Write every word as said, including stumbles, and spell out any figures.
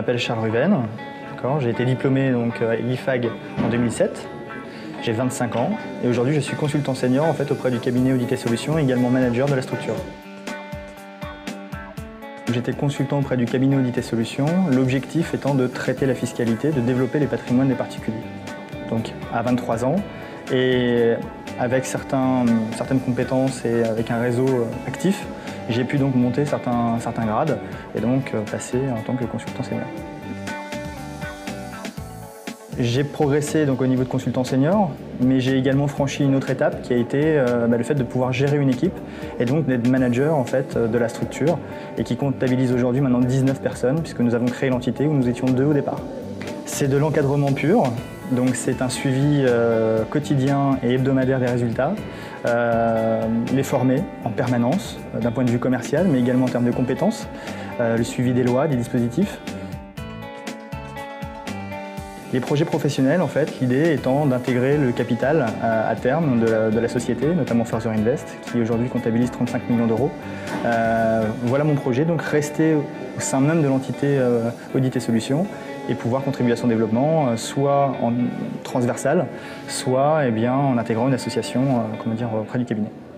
m'appelle Charles Ruven, j'ai été diplômé donc, à l'I F A G en deux mille sept. J'ai vingt-cinq ans et aujourd'hui je suis consultant senior en fait, auprès du cabinet Audit & Solutions et également manager de la structure. J'étais consultant auprès du cabinet Audit & Solutions, l'objectif étant de traiter la fiscalité, de développer les patrimoines des particuliers. Donc à vingt-trois ans et avec certains, certaines compétences et avec un réseau actif, j'ai pu donc monter certains, certains grades et donc passer en tant que consultant senior. J'ai progressé donc, au niveau de consultant senior, mais j'ai également franchi une autre étape qui a été euh, bah, le fait de pouvoir gérer une équipe et donc d'être manager en fait, de la structure et qui comptabilise aujourd'hui maintenant dix-neuf personnes puisque nous avons créé l'entité où nous étions deux au départ. C'est de l'encadrement pur, donc c'est un suivi euh, quotidien et hebdomadaire des résultats, euh, les former en permanence euh, d'un point de vue commercial mais également en termes de compétences, euh, le suivi des lois, des dispositifs. Les projets professionnels, en fait, l'idée étant d'intégrer le capital à, à terme de la, de la société, notamment Further Invest, qui aujourd'hui comptabilise trente-cinq millions d'euros. Euh, voilà mon projet, donc rester au sein même de l'entité euh, Audit & Solutions et pouvoir contribuer à son développement, euh, soit en transversal, soit eh bien, en intégrant une association euh, comment dire, auprès du cabinet.